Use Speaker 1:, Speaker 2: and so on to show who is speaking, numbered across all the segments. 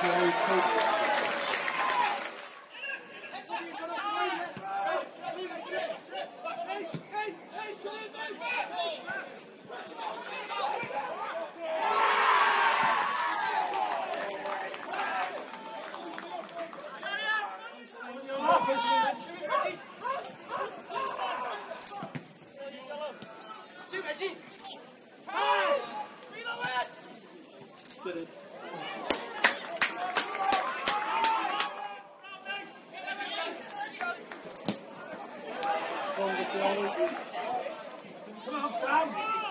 Speaker 1: Come on, Sam.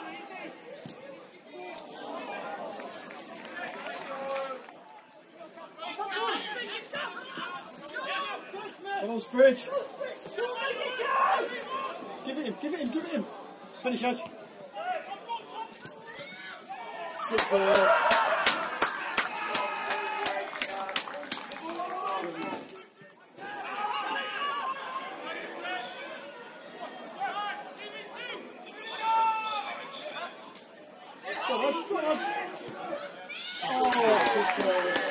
Speaker 1: Come on, Spridge. Give it him, give it him, give it him. Finish, Edge. Stick ball. Go on, go on. Oh, that's a goal.